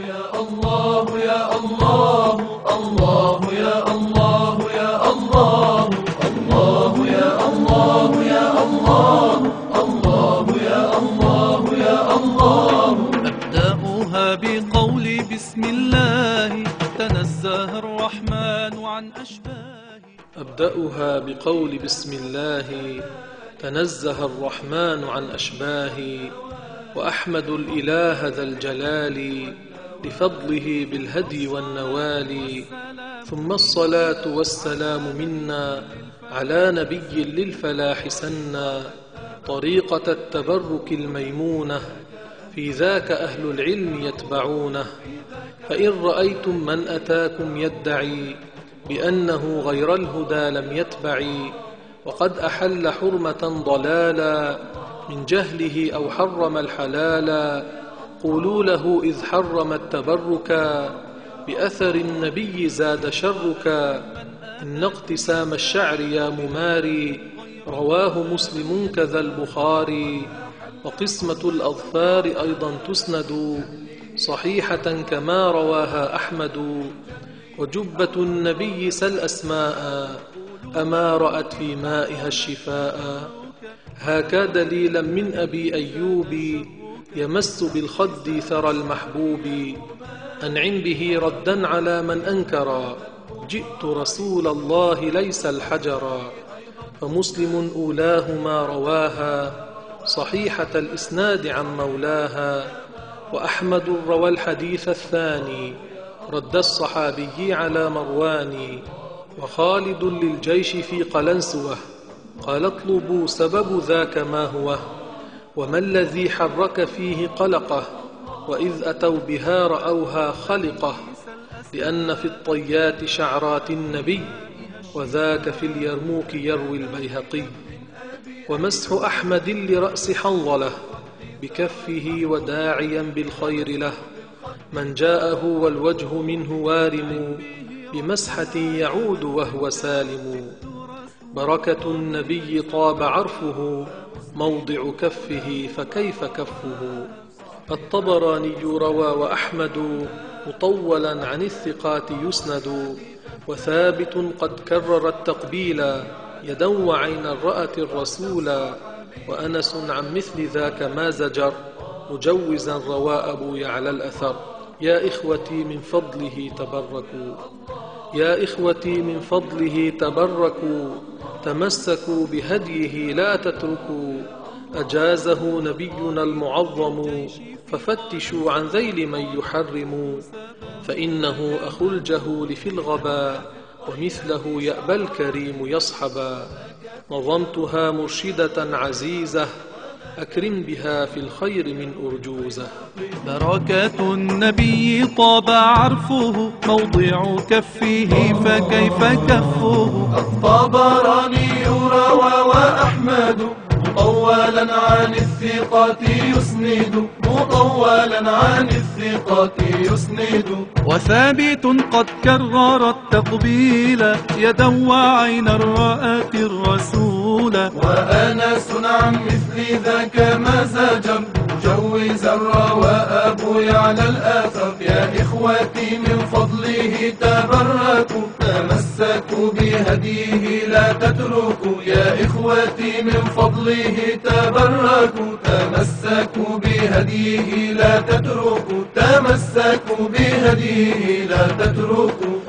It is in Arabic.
يا الله يا الله، الله يا الله يا الله، الله يا الله يا الله، الله يا الله يا الله. أبدأها بقول بسم الله تنزه الرحمن عن أشباه. أبدأها بقول بسم الله تنزه الرحمن عن أشباه، وأحمد الإله ذا الجلال لفضله بالهدي والنوال. ثم الصلاة والسلام منا على نبي للفلاح سنا، طريقة التبرك الميمونة في ذاك أهل العلم يتبعونه. فإن رأيتم من أتاكم يدعي بأنه غير الهدى لم يتبع، وقد أحل حرمة ضلالا من جهله أو حرم الحلالا، قولوا له إذ حرم التبرك بأثر النبي زاد شرك. إن اقتسام الشعر يا مماري رواه مسلم كذا البخاري، وقسمة الأظفار أيضا تسند صحيحة كما رواها أحمد. وجبة النبي سل أسماء أما رأت في مائها الشفاء، هاكا دليلا من أبي أيوب يمس بالخد ثرى المحبوب. أنعم به ردا على من أنكر جئت رسول الله ليس الحجر. فمسلم أولاه ما رواها صحيحة الإسناد عن مولاها، وأحمد روى الحديث الثاني رد الصحابي على مروان. وخالد للجيش في قلنسوة قال اطلبوا سبب ذاك ما هو، وما الذي حرك فيه قلقه، وإذ أتوا بها رأوها خلقه. لأن في الطيات شعرات النبي، وذاك في اليرموك يروي البيهقي. ومسح أحمد لرأس حنظله بكفه وداعيا بالخير له، من جاءه والوجه منه وارم بمسحة يعود وهو سالم. بركة النبي طاب عرفه موضع كفه فكيف كفه. الطبراني روى وأحمد مطولا عن الثقات يسند، وثابت قد كرر التقبيل يدا وعينا رأت الرسول. وأنس عن مثل ذاك ما زجر مجوزا روى أبو يعلى الأثر. يا إخوتي من فضله تبركوا، يا إخوتي من فضله تبركوا، تمسكوا بهديه لا تتركوا. أجازه نبينا المعظم ففتشوا عن ذيل من يحرم، فإنه أخو الجهول في الغبا ومثله يأبى الكريم يصحبا. نظمتها مرشدة عزيزة أكرم بها في الخير من أرجوزة. بركة النبي طاب عرفه موضع كفه فكيف كفه. الطبراني روى وأحمد مطولا عن الثقات يسند، مطولا عن الثقات يسند. وثابت قد كرر التقبيل يدا وعينا رأت الرسول. وأنس عن مثل ذاك ما زجر مجوزا روى أبو يعلى الأثر. يا إخوتي من فضله تبركوا، تمسكوا بهديه لا تتركوا. يا إخوتي من فضله تبركوا، تمسكوا بهديه لا تتركوا، تمسكوا بهديه لا تتركوا.